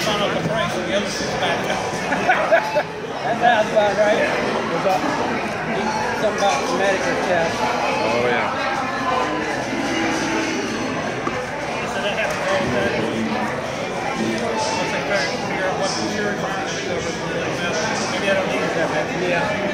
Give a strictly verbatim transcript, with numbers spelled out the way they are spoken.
found out the price of the other six back up. That sounds about right. Was up. Something about the medical test. Oh, yeah. So they have to go with that. Once they figure out what the insurance is, maybe I don't need it that bad. Yeah.